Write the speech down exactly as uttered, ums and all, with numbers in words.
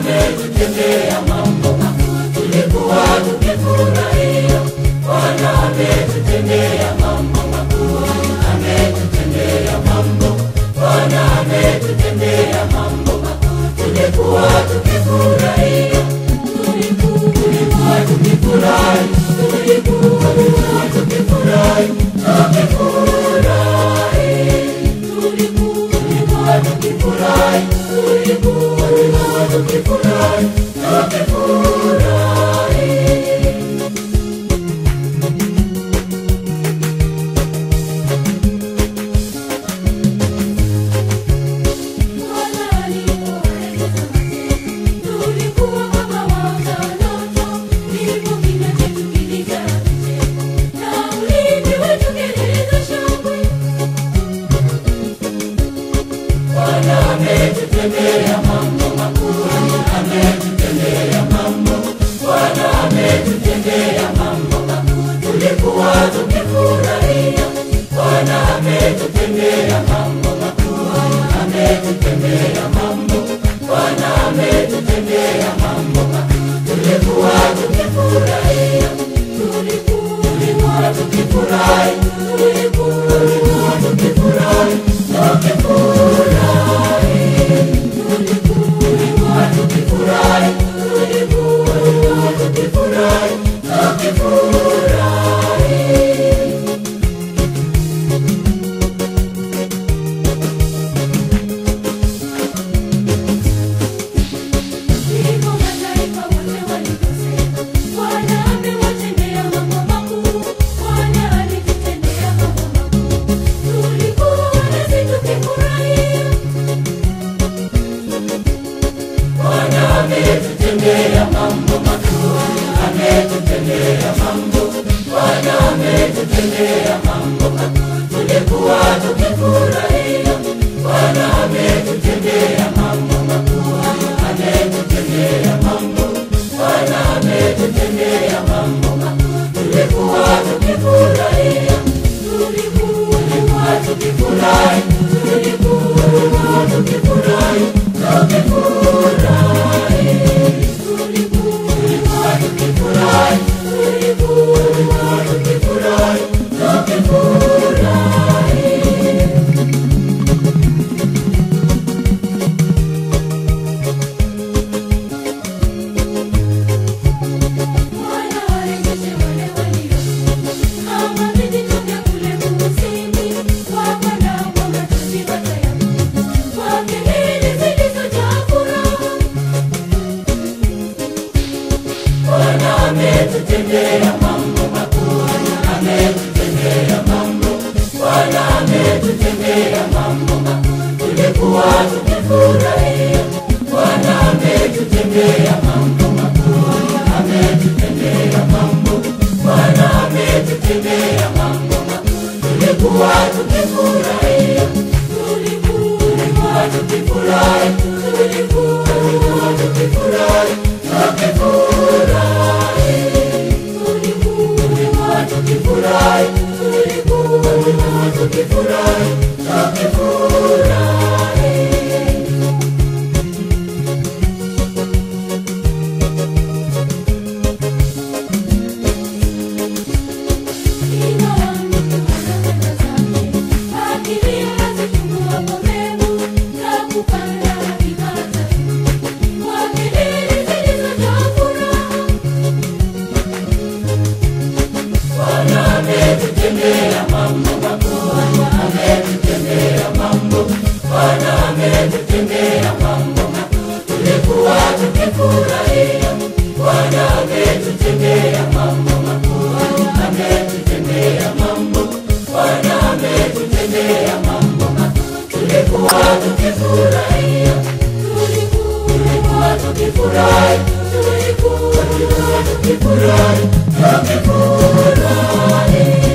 ametutendea mambo makuu, tulikuwa tukifurahia. Bwana ametutendea mambo makuu, ametutendea mambo. Bwana ametutendea mambo makuu, tulikuwa tukifurahia. Tulikuwa tukifurahi, tulikuwa tukifurahi, tukifurahi. Tulikuwa tukifurahi, tulikuwa tukifurahi, tukifurahi. Bwana ametutendea mambo makuu, ametutendea mambo. Bwana ametutendea mambo makuu, tulikuwa tukifurahia. Bwana ametutendea mambo makuu, ametutendea mambo. Bwana ametutendea mambo makuu, tulikuwa tukifurahia. Tulikuwa tukifurahi, tulikuwa tukifurahi, tukifurahi. Tulikuwa tukifurahi, tulikuwa tukifurahi, tukifurahi. Ndipo mataifa wote waliposema, Bwana amewatendea mambo makuu. Bwana alitutendea mambo makuu, tulikuwa nasi tukifurahia. Bwana ametutendea mambo makuu, ametutendea mambo. Bwana ametutendea mambo makuu, tulikuwa tukifurahia. Bwana ametutendea mambo makuu, ametutendea mambo. Bwana ametutendea mambo makuu, tulikuwa tukifurahia. Tulikuwa tukifurahi, tulikuwa tukifurahi, tukifurahi. Tulikuwa tukifurahi, tulikuwa tukifurahi, tukifurahi. Bwana warejeshe wale waliokufa, kama vijitoke kule kusini, wakanao machozi watayafuta, kwa kelele zilizojaa furaha. Bwana ametutendea mambo makuu, ametutendea mambo. Bwana ametutendea mambo makuu, tulikuwa tukifurahia. Bwana ametutendea mambo makuu, ametutendea mambo. Bwana ametutendea mambo makuu, tulikuwa tukifurahia. Tulikuwa tukifurahi, tulikuwa tukifurahi, tukifurahi. Tulikuwa tukifurahi, tulikuwa tukifurahi, tukifurahi. Bwana ametutendea mambo makuu, ametutendea mambo. Bwana ametutendea mambo makuu, tulikuwa tukifurahia. Bwana ametutendea mambo makuu, ametutendea mambo. Bwana ametutendea mambo makuu, tulikuwa tukifurahia. Tulikuwa tukifurahi, tulikuwa tukifurahi, tukifurahi.